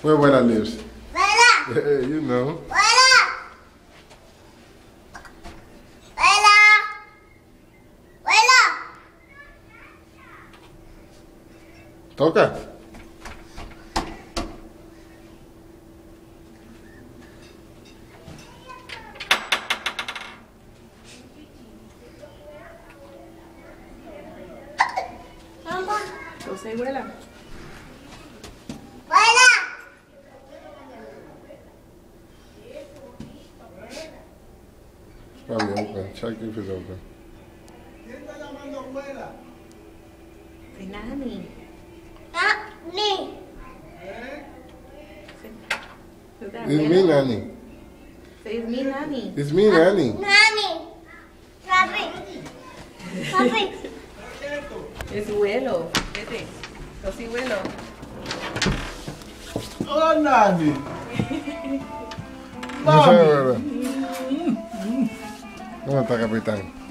Where Wella lives? Wella! Yeah, you know. Wella! Wella! Wella! Toca. Mamá. Yo soy abuela. Wella! Probably open. Check if it's open. ¿Quién está llamando abuela? Soy Nani. Nani. It's me, Nani. It's me, Nani. It's me, Nani. Nani. Papi. Papi. Es vuelo. Vete. Yo soy vuelo. ¡Oh, Nani! No sé, ¿verdad? ¿Dónde está, capitán?